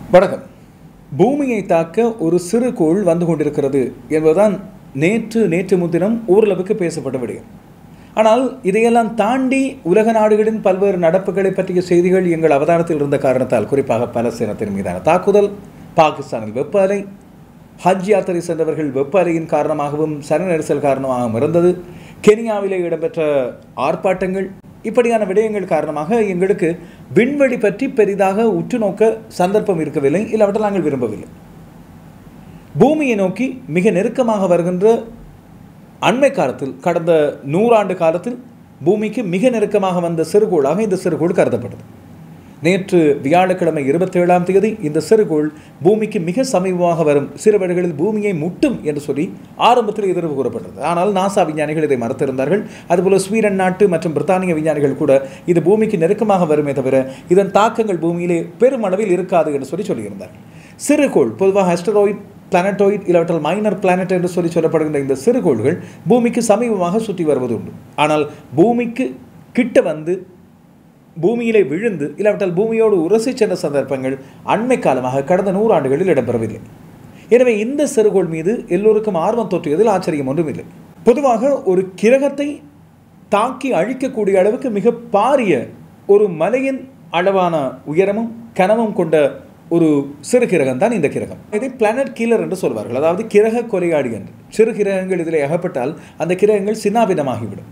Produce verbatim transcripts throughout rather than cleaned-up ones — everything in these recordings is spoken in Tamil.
வணக்கம். பூமியை தாக்க ஒரு சிறு கோள் வந்து கொண்டிருக்கிறது என்பதுதான் நேற்று நேற்று முன்தினம் ஓரளவுக்கு பேசப்பட்ட விடயம். ஆனால் இதையெல்லாம் தாண்டி உலக நாடுகளின் பல்வேறு நடப்புகளை பற்றிய செய்திகள் எங்கள் அவதானத்தில் இருந்த காரணத்தால், குறிப்பாக பலஸ்தீனத்தின் மீதான தாக்குதல், பாகிஸ்தானில் வெப்ப அலை, ஹஜ் யாத்திரை சென்றவர்கள் வெப்ப அலையின் காரணமாகவும் சன நெரிசல் காரணமாகவும் இருந்தது, கெனியாவிலே இடம்பெற்ற ஆர்ப்பாட்டங்கள், இப்படியான விடயங்கள் காரணமாக எங்களுக்கு விண்வெளி பற்றி பெரிதாக உற்று நோக்க சந்தர்ப்பம் இருக்கவில்லை, இல்லாவிட்டால் நாங்கள் விரும்பவில்லை. பூமியை நோக்கி மிக நெருக்கமாக வருகின்ற அண்மை காலத்தில், கடந்த நூறாண்டு காலத்தில் பூமிக்கு மிக நெருக்கமாக வந்த சிறுகோளாக இந்த சிறுகோள் கருதப்பட்டது. நேற்று வியாழக்கிழமை இருபத்தி ஏழாம் தேதி இந்த சிறுகோள் பூமிக்கு மிக சமீபமாக வரும், சில வேளைகளில் பூமியை முட்டும் என்று சொல்லி ஆரம்பத்தில் எதிர்வு கூறப்பட்டது. ஆனால் நாசா விஞ்ஞானிகள் இதை மறுத்திருந்தார்கள். அதுபோல ஸ்வீடன் நாட்டு மற்றும் பிரித்தானிய விஞ்ஞானிகள் கூட இது பூமிக்கு நெருக்கமாக வருமே தவிர இதன் தாக்கங்கள் பூமியிலே பெருமளவில் இருக்காது என்று சொல்லி சொல்லியிருந்தார்கள். சிறுகோள் பொதுவாக அஸ்டராய்ட், பிளானட்டாய்ட், இல்லாவிட்டால் மைனர் பிளானட் என்று சொல்லி சொல்லப்படுகின்ற இந்த சிறுகோள்கள் பூமிக்கு சமீபமாக சுற்றி வருவது உண்டு. ஆனால் பூமிக்கு கிட்ட வந்து பூமியிலே விழுந்து இல்லாவிட்டால் பூமியோடு உரசி சென்ற சந்தர்ப்பங்கள் அண்மை காலமாக கடந்த நூறாண்டுகளில் இடம்பெறவில்லை. எனவே இந்த சிறுகோள் மீது எல்லோருக்கும் ஆர்வம் தோற்றியதில் ஆச்சரியம் ஒன்றும் இல்லை. பொதுவாக ஒரு கிரகத்தை தாக்கி அழிக்கக்கூடிய அளவுக்கு மிக பாரிய ஒரு மலையின் அளவான உயரமும் கனமும் கொண்ட ஒரு சிறு கிரகம் தான் இந்த கிரகம். இதை பிளானட் கீலர் என்று சொல்வார்கள், அதாவது கிரக கொலையாடி என்று. சிறு கிரகங்கள் இதில் அகப்பட்டால் அந்த கிரகங்கள் சின்னாபின்னமாகிவிடும்.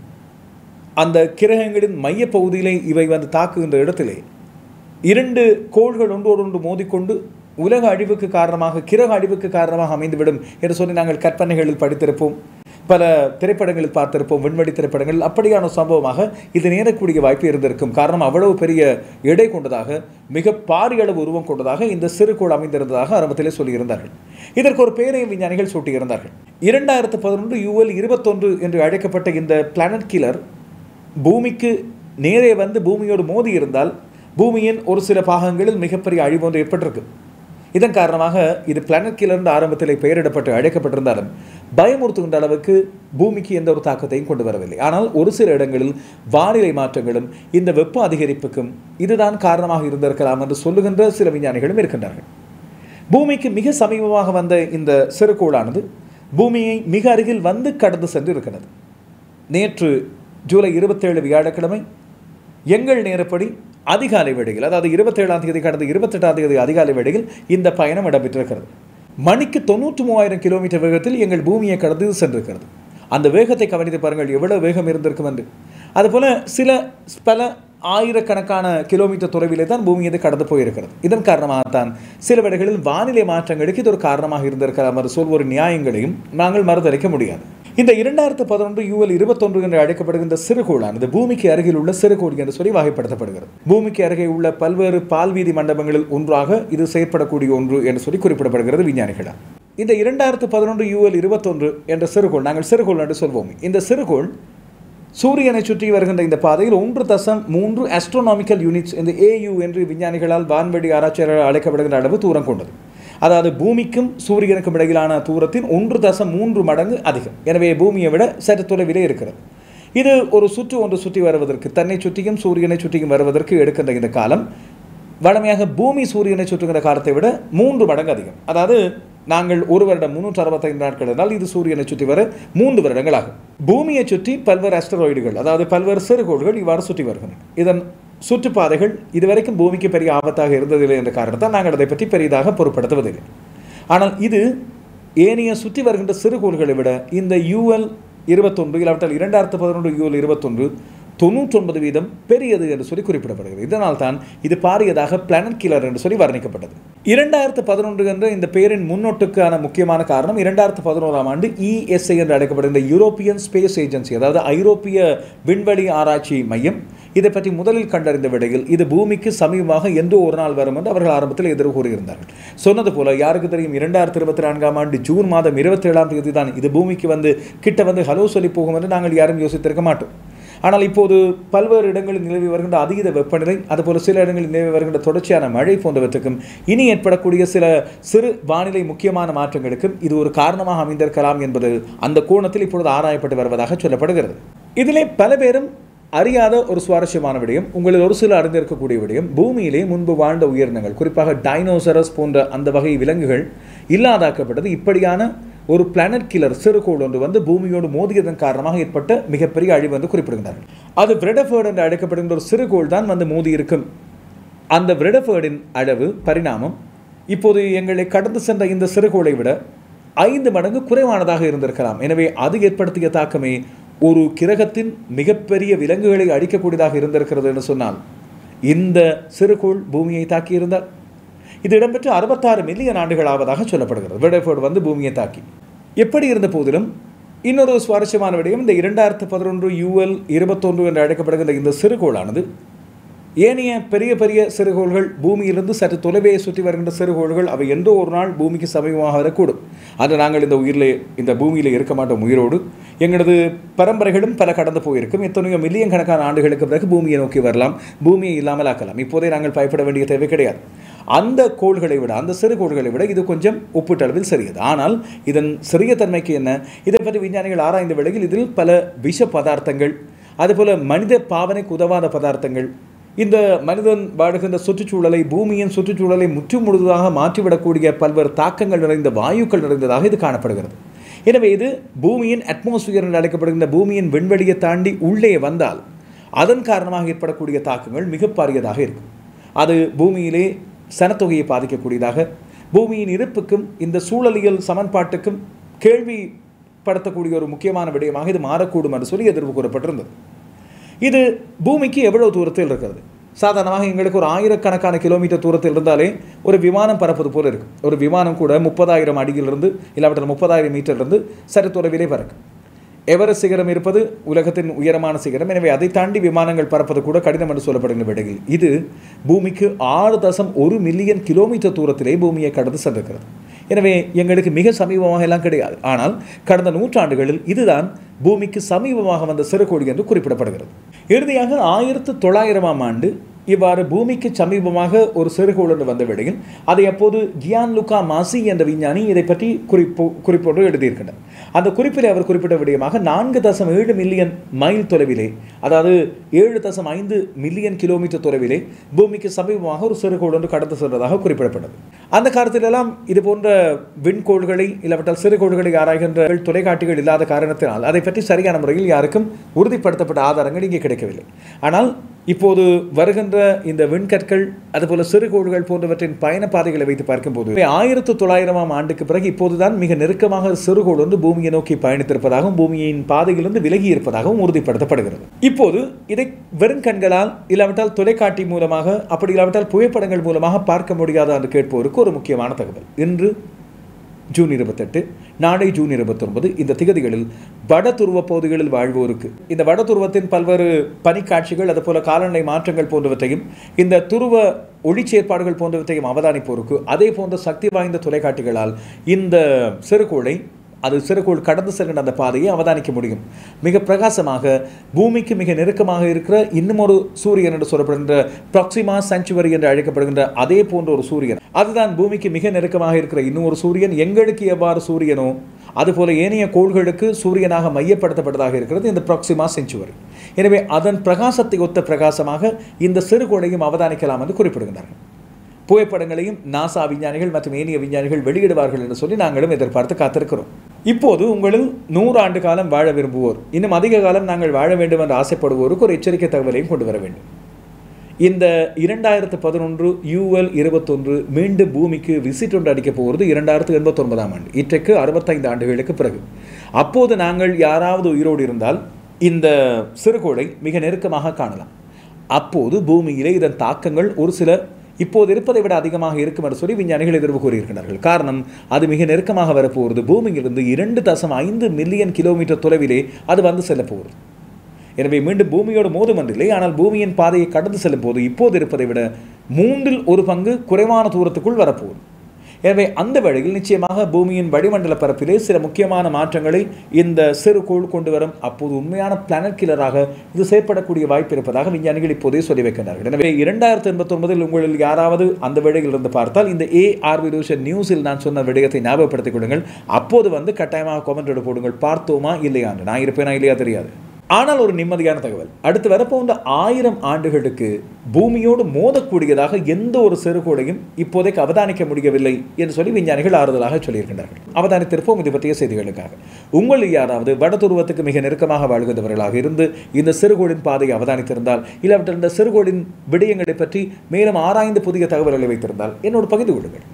அந்த கிரகங்களின் மைய பகுதியிலே இவை வந்து தாக்குகின்ற இடத்திலே இரண்டு கோள்கள் ஒன்றோடொன்று மோதிக்கொண்டு உலக அழிவுக்கு காரணமாக, கிரக அழிவுக்கு காரணமாக அமைந்துவிடும் என்று சொல்லி நாங்கள் கற்பனைகளில் படித்திருப்போம், பல திரைப்படங்களில் பார்த்திருப்போம், விண்வெளி திரைப்படங்கள். அப்படியான சம்பவமாக இது நேரக்கூடிய வாய்ப்பு இருந்திருக்கும். காரணம், அவ்வளவு பெரிய எடை கொண்டதாக, மிக பாரிய அளவு உருவம் கொண்டதாக இந்த சிறுகோள் அமைந்திருந்ததாக ஆரம்பத்திலே சொல்லியிருந்தார்கள். இதற்கு ஒரு பெயரையும் விஞ்ஞானிகள் சூட்டியிருந்தார்கள். இரண்டாயிரத்து பதினொன்று யூஎல் இருபத்தொன்று என்று அழைக்கப்பட்ட இந்த பிளானட் கில்லர் பூமிக்கு நேரே வந்து பூமியோடு மோதி இருந்தால் பூமியின் ஒரு சில பாகங்களில் மிகப்பெரிய அழிவு ஒன்று ஏற்பட்டிருக்கு. இதன் காரணமாக இது பிளானட் கில்லர் என்று ஆரம்பத்தில் பெயரிடப்பட்டு அழைக்கப்பட்டிருந்தாலும் பயமுறுத்துகின்ற அளவுக்கு பூமிக்கு எந்த ஒரு தாக்கத்தையும் கொண்டு வரவில்லை. ஆனால் ஒரு சில இடங்களில் வானிலை மாற்றங்களும் இந்த வெப்ப அதிகரிப்புக்கும் இதுதான் காரணமாக இருந்திருக்கலாம் என்று சொல்லுகின்ற சில விஞ்ஞானிகளும் இருக்கின்றார்கள். பூமிக்கு மிக சமீபமாக வந்த இந்த சிறுகோளானது பூமியை மிக அருகில் வந்து கடந்து சென்று இருக்கிறது. நேற்று ஜூலை இருபத்தேழு வியாழக்கிழமை எங்கள் நேரப்படி அதிகாலை வேளையில், அதாவது இருபத்தேழாம் தேதி கடந்த இருபத்தெட்டாம் தேதி அதிகாலை வேளையில் இந்த பயணம் இடம்பெற்றிருக்கிறது. மணிக்கு தொண்ணூற்றி மூவாயிரம் கிலோமீட்டர் வேகத்தில் எங்கள் பூமியை கடந்து சென்றிருக்கிறது. அந்த வேகத்தை கவனித்து பாருங்கள், எவ்வளவு வேகம் இருந்திருக்கும் என்று. அதுபோல சில பல ஆயிரக்கணக்கான கிலோமீட்டர் தொலைவிலே தான் பூமி இது கடந்து போயிருக்கிறது. இதன் காரணமாகத்தான் சில வேளைகளில் வானிலை மாற்றங்களுக்கு இது ஒரு காரணமாக இருந்திருக்கலாம் என்று சொல்வோர் நியாயங்களையும் நாங்கள் மறுதளிக்க முடியாது. இந்த இரண்டாயிரத்து பதினொன்று யூஎல் இருபத்தொன்று என்று அழைக்கப்படுகின்ற சிறுகோளானது பூமிக்கு அருகில் உள்ள சிறுகோள் என்று சொல்லி வகைப்படுத்தப்படுகிறது. பூமிக்கு அருகே உள்ள பல்வேறு பால்வீதி மண்டபங்களில் ஒன்றாக இது செயற்படக்கூடிய ஒன்று என்று சொல்லி குறிப்பிடப்படுகிறது விஞ்ஞானிகளால். இந்த இரண்டாயிரத்து பதினொன்று யூஎல் இருபத்தொன்று என்ற சிறுகோள், நாங்கள் சிறுகோள் என்று சொல்வோம், இந்த சிறுகோள் சூரியனை சுற்றி வருகின்ற இந்த பாதையில் ஒன்று தசம் மூன்று ஆஸ்ட்ரோனாமிக்கல் யூனிட்ஸ், இந்த ஏயு என்று விஞ்ஞானிகளால் வான்வெளி ஆராய்ச்சியாளர்கள் அழைக்கப்படுகின்ற அளவு தூரம் கொண்டது. அதாவது பூமிக்கும் சூரியனுக்கும் இடையிலான தூரத்தின் ஒன்று தசம் மூன்று மடங்கு அதிகம். எனவே பூமியை விட சற்று தொலைவிலே இருக்கிறது. இது ஒரு சுற்று ஒன்று சுற்றி வருவதற்கு, தன்னை சுற்றியும் சூரியனை சுற்றியும் வருவதற்கு எடுக்கின்ற இந்த காலம் வழமையாக பூமி சூரியனை சுற்றுகின்ற காலத்தை விட மூன்று மடங்கு அதிகம். அதாவது நாங்கள் ஒரு வருடம் முன்னூற்றி அறுபத்தைந்து நாட்கள் இருந்தால் இது சூரியனை சுற்றி வர மூன்று வருடங்கள் ஆகும். பூமியை சுற்றி பல்வேறு அஸ்டராய்டுகள், அதாவது பல்வேறு சிறுகோள்கள் இவ்வாறு சுற்றி வருகின்றன. இதன் சுற்றுப்பாதைகள் இதுவரைக்கும் பூமிக்கு பெரிய ஆபத்தாக இருந்ததில்லை என்ற காரணத்தால் நாங்கள் அதை பற்றி பெரிதாக பொருட்படுத்துவதில்லை. ஆனால் இது ஏனைய சுற்றி வருகின்ற சிறுகோள்களை விட இந்த யூஎல் இருபத்தொன்று இல்லாவிட்டால் இரண்டாயிரத்து பதினொன்று யூஎல் இருபத்தொன்று தொண்ணூற்றி ஒன்பது வீதம் பெரியது என்று சொல்லி குறிப்பிடப்படுகிறது. இதனால் தான் இது பாரியதாக பிளானட் கில்லர் என்று சொல்லி வர்ணிக்கப்பட்டது. இரண்டாயிரத்து பதினொன்று என்ற இந்த பெயரின் முன்னோட்டுக்கான முக்கியமான காரணம், இரண்டாயிரத்து பதினோராம் ஆண்டு இஎஸ்ஐ என்று அழைக்கப்படுகின்ற யூரோப்பியன் ஸ்பேஸ் ஏஜென்சி, அதாவது ஐரோப்பிய விண்வெளி ஆராய்ச்சி மையம் இதை பற்றி முதலில் கண்டறிந்த விடையில் இது பூமிக்கு சமீபமாக எந்த ஒரு நாள் வரும் என்று அவர்கள் ஆரம்பத்தில் எதிர்வு கூறியிருந்தார்கள். சொன்னது போல யாருக்கு தெரியும், இரண்டாயிரத்தி இருபத்தி நான்காம் ஆண்டு ஜூன் மாதம் இருபத்தி ஏழாம் தேதி தான் இது பூமிக்கு வந்து கிட்ட வந்து ஹலோ சொல்லி போகும் என்று நாங்கள் யாரும் யோசித்திருக்க மாட்டோம். ஆனால் இப்போது பல்வேறு இடங்களில் நிலவி வருகின்ற அதீத வெப்பநிலை, அதுபோல சில இடங்களில் நிலவி வருகின்ற தொடர்ச்சியான மழை போன்றவற்றுக்கும் இனி ஏற்படக்கூடிய சில சிறு வானிலை முக்கியமான மாற்றங்களுக்கும் இது ஒரு காரணமாக அமைந்திருக்கலாம் என்பது அந்த கோணத்தில் இப்பொழுது ஆராயப்பட்டு வருவதாக சொல்லப்படுகிறது. இதிலே பல பேரும் அறியாத ஒரு சுவாரஸ்யமான விடயம், உங்களில் ஒரு சில அறிந்திருக்கக்கூடிய விடயம், பூமியிலே முன்பு வாழ்ந்த உயிரினங்கள், குறிப்பாக டைனோசரஸ் போன்ற அந்த வகை விலங்குகள் இல்லாதாக்கப்பட்டது இப்படியான ஒரு பிளானட் கில்லர் சிறுகோள் ஒன்று வந்து பூமியோடு மோதியதன் காரணமாக ஏற்பட்ட மிகப்பெரிய அழிவு வந்து குறிப்பிடுகிறார்கள். அது விரெடஃபர்ட் என்று அழைக்கப்படுகின்ற ஒரு சிறுகோள் தான் வந்து மோதி இருக்கும். அந்த விரெடஃபர்டின் அளவு பரிணாமம் இப்போது எங்களை கடந்து சென்ற இந்த சிறுகோளை விட ஐந்து மடங்கு குறைவானதாக இருந்திருக்கலாம். எனவே அது ஏற்படுத்திய தாக்கமே ஒரு கிரகத்தின் மிகப்பெரிய விலங்குகளை அழிக்கக்கூடியதாக இருந்திருக்கிறது என்று சொன்னால் இந்த சிறுகோள் பூமியை தாக்கியிருந்தால் இது இடம்பெற்று அறுபத்தாறு மில்லியன் ஆண்டுகள் ஆவதாக சொல்லப்படுகிறது. விரெடஃபர்ட் வந்து பூமியை தாக்கி. எப்படி இருந்த போதிலும் இன்னொரு சுவாரஸ்யமான விடயம், இந்த இரண்டாயிரத்து பதினொன்று யூஎல் இருபத்தொன்று என்று அழைக்கப்படுகின்ற இந்த சிறுகோளானது ஏனைய பெரிய பெரிய சிறுகோள்கள், பூமியிலிருந்து சற்று தொலைவே சுற்றி வருகின்ற சிறுகோள்கள், அவை எந்தோ ஒரு நாள் பூமிக்கு சமீபமாக வரக்கூடும். அது நாங்கள் இந்த உயிரிலே இந்த பூமியில் இருக்க மாட்டோம் உயிரோடு. எங்களது பரம்பரைகளும் பல கடந்து போயிருக்கும். எத்தனையோ மில்லியன் கணக்கான ஆண்டுகளுக்கு பிறகு பூமியை நோக்கி வரலாம், பூமியை இல்லாமல் ஆக்கலாம். இப்போதே நாங்கள் பயப்பட வேண்டிய தேவை கிடையாது. அந்த கோள்களை விட, அந்த சிறு கோள்களை விட இது கொஞ்சம் ஒப்பீட்டளவில் சிறியது. ஆனால் இதன் சிறிய தன்மைக்கு என்ன, இதை பற்றி விஞ்ஞானிகள் ஆராய்ந்த வேளையில் இதில் பல விஷ பதார்த்தங்கள், அதுபோல மனித பாவனைக்கு உதவாத பதார்த்தங்கள், இந்த மனிதன் வாழுகின்ற சுற்றுச்சூழலை, பூமியின் சுற்றுச்சூழலை முற்றும் முழுதாக மாற்றிவிடக்கூடிய பல்வேறு தாக்கங்கள் நிறைந்த வாயுக்கள் நிறைந்ததாக இது காணப்படுகிறது. எனவே இது பூமியின் அட்மாஸ்பியர் என்று அழைக்கப்படுகின்ற பூமியின் விண்வெளியை தாண்டி உள்ளே வந்தால் அதன் காரணமாக ஏற்படக்கூடிய தாக்கங்கள் மிக பாரியதாக இருக்கும். அது பூமியிலே சனத்தொகையை பாதிக்கக்கூடியதாக, பூமியின் இருப்புக்கும் இந்த சூழலியல் சமன்பாட்டுக்கும் கேள்விப்படுத்தக்கூடிய ஒரு முக்கியமான விடயமாக இது மாறக்கூடும் என்று சொல்லி எதிர்ப்பு கூறப்பட்டிருந்தது. இது பூமிக்கு எவ்வளவு தூரத்தில் இருக்கிறது? சாதாரணமாக எங்களுக்கு ஒரு ஆயிரக்கணக்கான கிலோமீட்டர் தூரத்தில் இருந்தாலே ஒரு விமானம் பறப்பது போல இருக்கும். ஒரு விமானம் கூட முப்பதாயிரம் அடியிலிருந்து இல்லாவிட்டால் முப்பதாயிரம் மீட்டரிலிருந்து சரி தொலைவிலே பறக்கும். எவரெஸ்ட் சிகரம் இருப்பது உலகத்தின் உயரமான சிகரம். எனவே அதை தாண்டி விமானங்கள் பறப்பது கூட கடினம் என்று சொல்லப்படுகின்ற விடையில் இது பூமிக்கு ஆறு தசம் ஒரு மில்லியன் கிலோமீட்டர் தூரத்திலே பூமியை கடந்து சென்றிருக்கிறது. எனவே எங்களுக்கு மிக சமீபமாக எல்லாம் கிடையாது. ஆனால் கடந்த நூற்றாண்டுகளில் இதுதான் பூமிக்கு சமீபமாக வந்த சிறுகோள் என்று குறிப்பிடப்படுகிறது. இறுதியாக ஆயிரத்து தொள்ளாயிரமாம் ஆண்டு இவ்வாறு பூமிக்கு சமீபமாக ஒரு சிறுகோள் என்று வந்த வேளையில் அதை அப்போது கியான் லுகா மாசி என்ற விஞ்ஞானி இதை பற்றி குறிப்பு குறிப்போடு எழுதியிருக்கிறார். அந்த குறிப்பில் அவர் குறிப்பிட்ட விடயமாக நான்கு தசம் ஏழு மில்லியன் மைல் தொலைவிலே, அதாவது ஏழு தசம் ஐந்து மில்லியன் கிலோமீட்டர் தொலைவிலே பூமிக்கு சமீபமாக ஒரு சிறுகோள் ஒன்று கடந்து சென்றதாக குறிப்பிடப்பட்டது. அந்த காலத்திலெல்லாம் இது போன்ற விண்கோள்களை இல்லாவிட்டால் சிறுகோள்களை ஆராய்கின்ற தொலைக்காட்டிகள் இல்லாத காரணத்தினால் அதை பற்றி சரியான முறையில் யாருக்கும் உறுதிப்படுத்தப்பட்ட ஆதாரங்கள் இங்கே கிடைக்கவில்லை. ஆனால் இப்போது வருகின்ற இந்த விண்கற்கள் அதுபோல சிறுகோள்கள் போன்றவற்றின் பயண பாதைகளை வைத்து பார்க்கும்போது ஆயிரத்து தொள்ளாயிரமாம் ஆண்டுக்கு பிறகு இப்போதுதான் மிக நெருக்கமாக சிறுகோள் வந்து பூமியை நோக்கி பயணித்திருப்பதாகவும் பூமியின் பாதையிலிருந்து விலகி இருப்பதாகவும் உறுதிப்படுத்தப்படுகிறது. இப்போது இதை வெறும் கண்களால் இல்லாவிட்டால் தொலைக்காட்டி மூலமாக, அப்படி இல்லாவிட்டால் புகைப்படங்கள் மூலமாக பார்க்க முடியாத என்று கேட்போருக்கு ஒரு முக்கியமான தகவல். இன்று ஜூன் இருபத்தெட்டு, நாளை ஜூன் இருபத்தொன்பது, இந்த திகதிகளில் வட துருவ பகுதிகளில் வாழ்வோருக்கு இந்த வட துருவத்தின் பல்வேறு பனிக்காட்சிகள் அதுபோல காலநிலை மாற்றங்கள் போன்றவற்றையும் இந்த துருவ ஒளிச்சேற்பாடுகள் போன்றவற்றையும் அவதானிப்போருக்கு அதே போன்ற சக்தி வாய்ந்த தொலைக்காட்டிகளால் இந்த சிறுகோளை, அது சிறுகோள் கடந்து செல்கின்ற அந்த பாதையை அவதானிக்க முடியும். மிக பிரகாசமாக பூமிக்கு மிக நெருக்கமாக இருக்கிற இன்னும் ஒரு சூரியன் என்று சொல்லப்படுகின்ற ப்ராக்சிமா செஞ்சுவரி என்று அழைக்கப்படுகின்ற அதே போன்ற ஒரு சூரியன், அதுதான் பூமிக்கு மிக நெருக்கமாக இருக்கிற இன்னும் ஒரு சூரியன். எங்களுக்கு எவ்வாறு சூரியனோ அதுபோல ஏனைய கோள்களுக்கு சூரியனாக மையப்படுத்தப்பட்டதாக இருக்கிறது இந்த ப்ராக்சிமா செஞ்சுவரி. எனவே அதன் பிரகாசத்தை ஒத்த பிரகாசமாக இந்த சிறுகோளையும் அவதானிக்கலாம் என்று குறிப்பிடுகிறார்கள். புகைப்படங்களையும் நாசா விஞ்ஞானிகள் மற்றும் ஏனைய விஞ்ஞானிகள் வெளியிடுவார்கள் என்று சொல்லி நாங்களும் எதிர்பார்த்து காத்திருக்கிறோம். இப்போது உங்களில் நூறு ஆண்டு காலம் வாழ விரும்புவோர், இன்னும் அதிக காலம் நாங்கள் வாழ வேண்டும் என்று ஆசைப்படுவோருக்கு ஒரு எச்சரிக்கை தகவலையும் கொண்டு வர வேண்டும். இந்த இரண்டாயிரத்து பதினொன்று யூஎல் இருபத்தொன்று மீண்டும் பூமிக்கு விசிட் ஒன்று அடிக்கப் போகிறது இரண்டாயிரத்து எண்பத்தி ஒன்பதாம் ஆண்டு, இன்றைக்கு அறுபத்தைந்து ஆண்டுகளுக்கு பிறகு. அப்போது நாங்கள் யாராவது உயிரோடு இருந்தால் இந்த சிறுகோளை மிக நெருக்கமாக காணலாம். அப்போது பூமியிலே இதன் தாக்கங்கள் ஒரு சில இப்போது இருப்பதை விட அதிகமாக இருக்கும் என்று சொல்லி விஞ்ஞானிகள் எதிர்ப்பு கூறியிருக்கிறார்கள். காரணம், அது மிக நெருக்கமாக வரப்போகிறது. பூமியிலிருந்து இரண்டு தசம் ஐந்து மில்லியன் கிலோமீட்டர் தொலைவிலே அது வந்து செல்ல போகிறது. எனவே மீண்டும் பூமியோடு மோதும் என்றில்லை, ஆனால் பூமியின் பாதையை கடந்து செல்லும் போது இப்போது இருப்பதை விட மூன்றில் ஒரு பங்கு குறைவான தூரத்துக்குள் வரப்போகுது. எனவே அந்த வழியில் நிச்சயமாக பூமியின் வளிமண்டல பரப்பிலே சில முக்கியமான மாற்றங்களை இந்த சிறுகோள் கொண்டு வரும். அப்போது உண்மையான பிளானட் கில்லராக இது செயற்படக்கூடிய வாய்ப்பு இருப்பதாக விஞ்ஞானிகள் இப்போதே சொல்லி வைக்கின்றார்கள். எனவே இரண்டாயிரத்தி எண்பத்தி ஒன்பதில் உங்களில் யாராவது அந்த விடையில் இருந்து பார்த்தால் இந்த ஏ ஆர் விரூஷன் நியூஸில் நான் சொன்ன விடயத்தை ஞாபகப்படுத்திக் கொள்ளுங்கள். அப்போது வந்து கட்டாயமாக கமெண்ட் போடுங்கள், பார்த்தோமா இல்லையா. நான் இருப்பேனா இல்லையா தெரியாது. ஆனால் ஒரு நிம்மதியான தகவல், அடுத்து வரப்போன்ற ஆயிரம் ஆண்டுகளுக்கு பூமியோடு மோதக்கூடியதாக எந்த ஒரு சிறுகோளையும் இப்போதைக்கு அவதானிக்க முடியவில்லை என்று சொல்லி விஞ்ஞானிகள் ஆறுதலாக சொல்லியிருக்கின்றார்கள். அவதானித்திருப்போம் இது பற்றிய செய்திகளுக்காக. உங்களில் யாராவது வடதுருவத்துக்கு மிக நெருக்கமாக வாழ்கின்றவர்களாக இருந்து இந்த சிறுகோளின் பாதையை அவதானித்திருந்தால், இல்லாவிட்டால் இந்த சிறுகோளின் விடயங்களை பற்றி மேலும் ஆராய்ந்து புதிய தகவல்களை வைத்திருந்தால் என்னோடு பகிர்ந்து கொள்ளுங்கள்.